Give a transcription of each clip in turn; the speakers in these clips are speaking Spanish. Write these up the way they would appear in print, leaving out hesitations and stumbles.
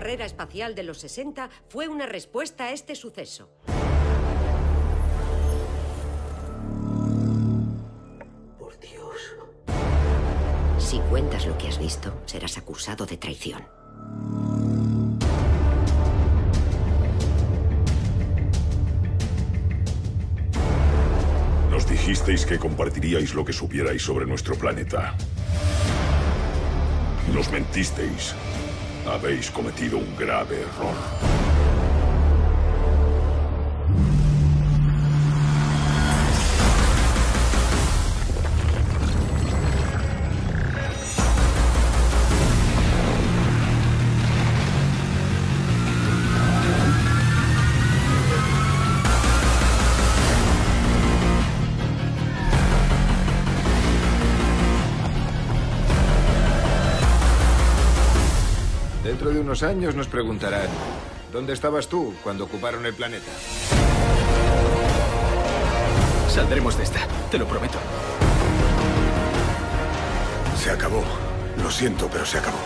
carrera espacial de los 60 fue una respuesta a este suceso. Por Dios. Si cuentas lo que has visto, serás acusado de traición. Nos dijisteis que compartiríais lo que supierais sobre nuestro planeta. Nos mentisteis. Habéis cometido un grave error. Dentro de unos años nos preguntarán, ¿dónde estabas tú cuando ocuparon el planeta? Saldremos de esta, te lo prometo. Se acabó. Lo siento, pero se acabó.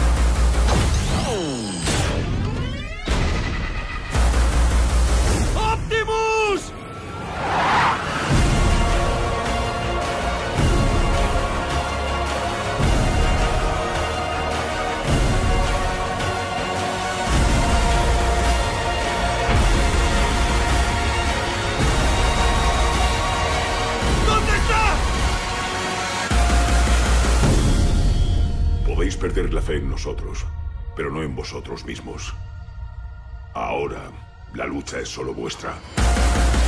¡Optimus! Podéis perder la fe en nosotros, pero no en vosotros mismos. Ahora, la lucha es solo vuestra.